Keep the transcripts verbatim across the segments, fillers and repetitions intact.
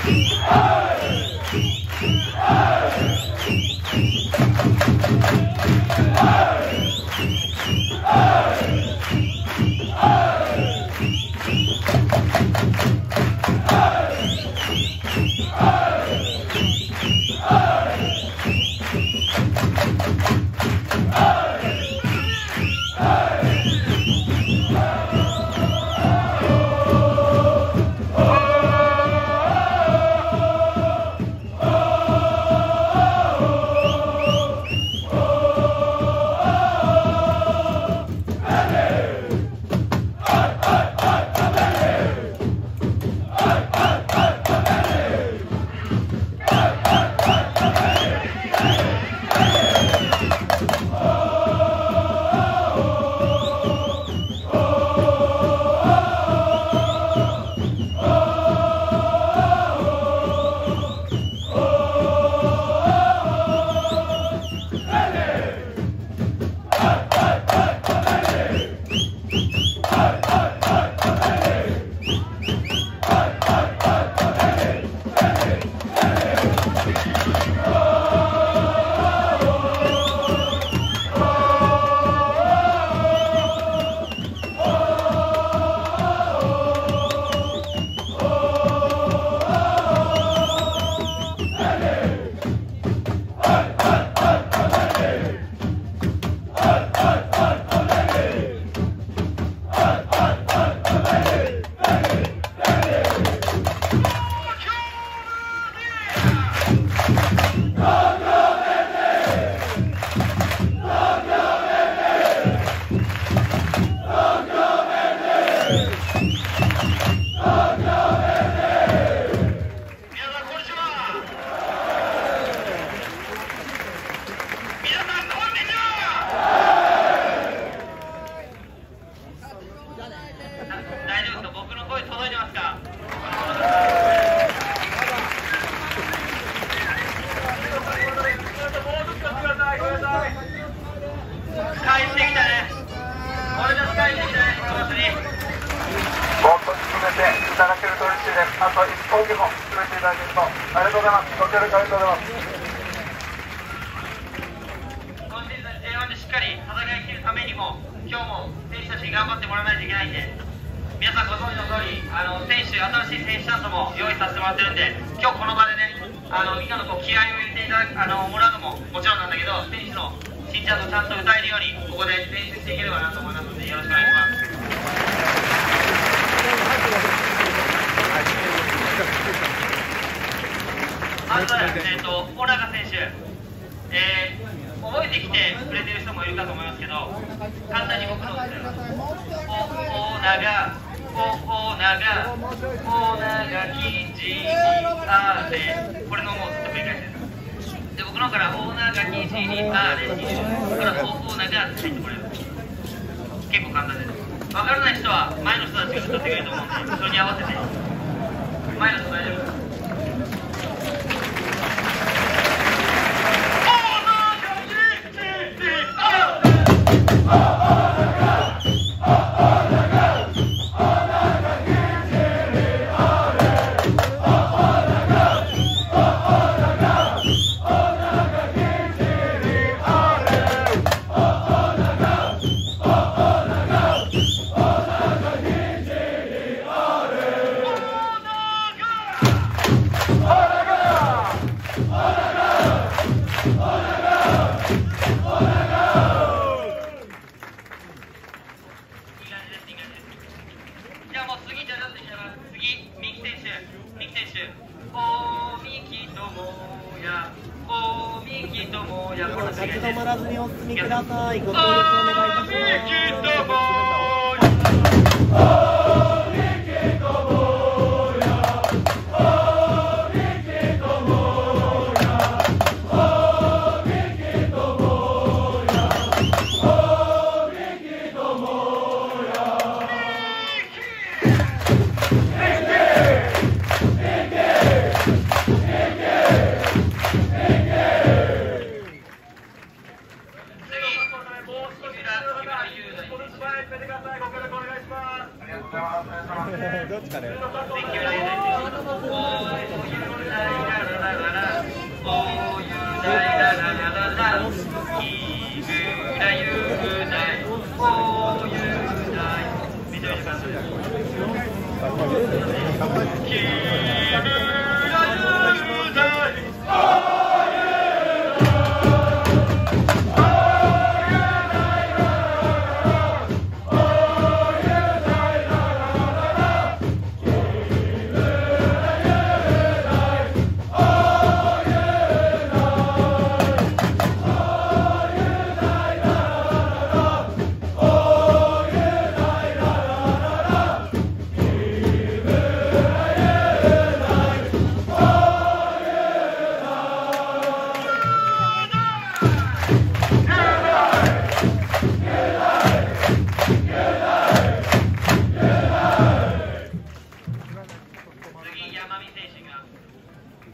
ご協力お願いします。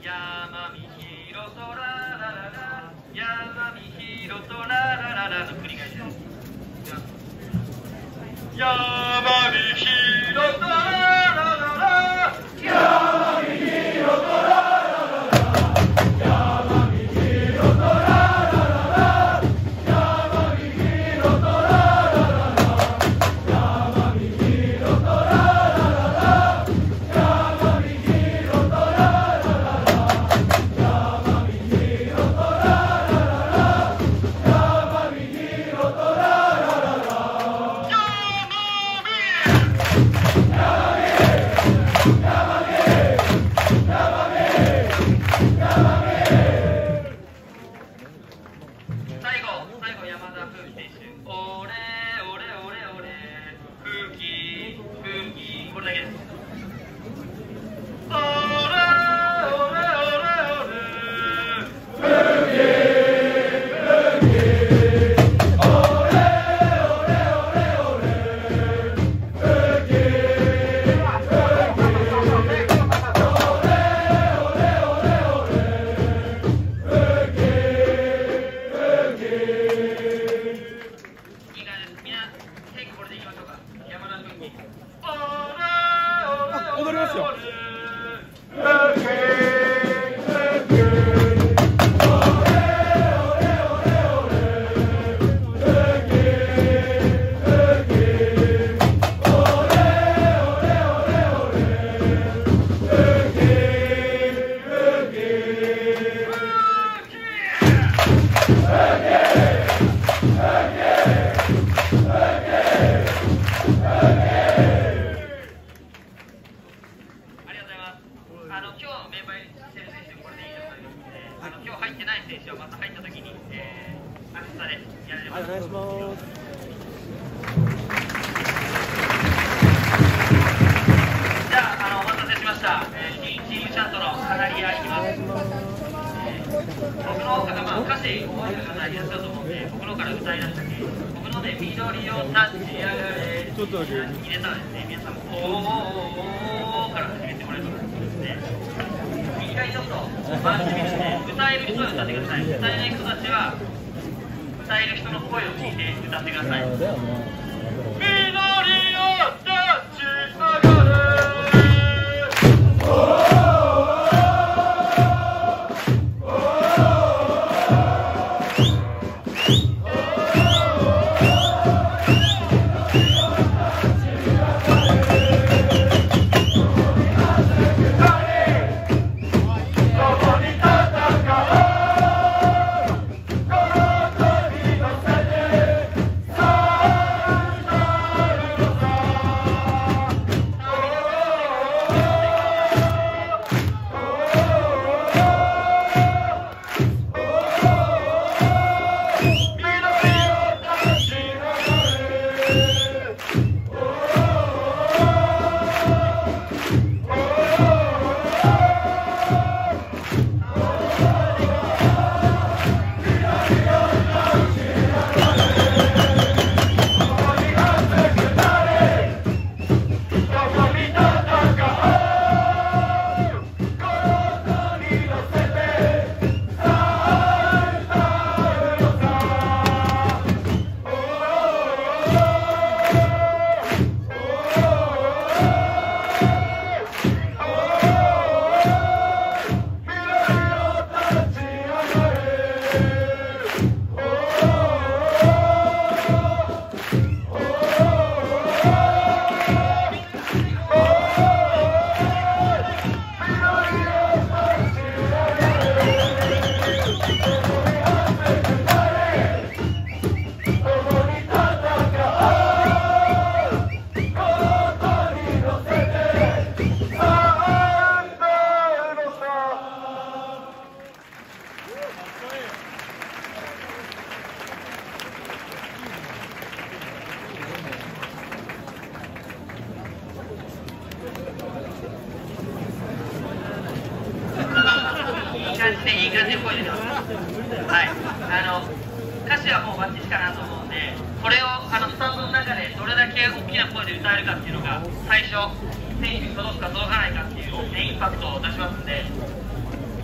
山見広とララララ山見広とララララの繰り返しです。山見広とララララ山見広とララララ山見広とララララ山見広とララララ山見広とララララ山見広とララララ山見広とララララ山見広とララララ最後、最後山田風選手。オレオレオレオレ空気空気これだけです。オレオレオレオレ空気空気オレオレオレオレ空気空気オレオレオレオレ空気空気いい感じです。みんなテイクこれでいきましょうか。山田君に踊りますよ。 あの今日のメンバーにしてる選手これでいいと思いますので、あの今日入ってない選手はまた入った時に、えー、アシスタでやれればと思います。じゃあ、あのお待たせしました。えー、チームチャントのカナリアいきます。えー、僕の方からまあ歌詞覚えてる方いらっしゃると思うんで、僕の方から歌い出したり、僕ので緑をタッチ上がれちょっとだけ入れたらですね、皆さんもおーおーおーから始めてもらえると思います。一回ちょっと回してみるので、歌える人は歌ってください。歌えない人たちは歌える人の声を聞いて歌ってください。緑をタッチ上がれ感じでいい感じで声出てます。はい、あの歌詞はもうバッチシかなと思うんで、これをあのスタンドの中でどれだけ大きな声で歌えるかっていうのが最初選手に届くか届かないかっていう大きなインパクトを出しますんで、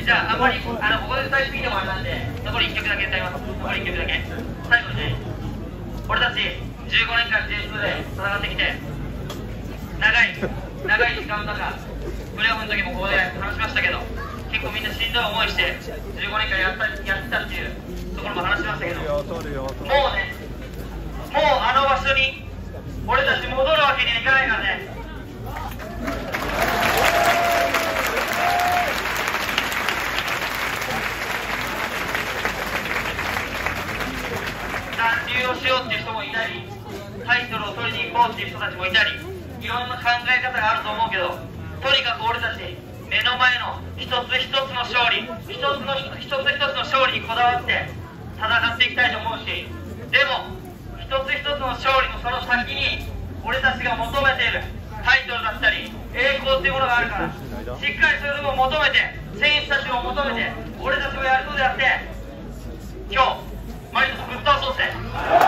じゃあ、あんまりあのここで歌いすぎてもあれなんで、残りいっきょくだけ歌います。残りいっきょくだけ。最後にね、俺たちじゅうごねんかん ジェイツー で戦ってきて、長い長い時間の中、プレーオフの時もここで話しましたけど、結構みんなしんどい思いしてじゅうごねんかんやったやってたっていうところも話しましたけど、もうね、もうあの場所に俺たち戻るわけにはいかないからね。残留をしようっていう人もいたり、タイトルを取りに行こうっていう人たちもいたり、いろんな考え方があると思うけど、とにかく俺たち目の前の一つ一つの勝利、一つの一つ一つの勝利にこだわって戦っていきたいと思うし、でも一つ一つの勝利のその先に俺たちが求めているタイトルだったり栄光っていうものがあるから、しっかりそれを求めて、選手たちを求めて、俺たちもやることであって、今日マリノスぶっ倒そうぜ。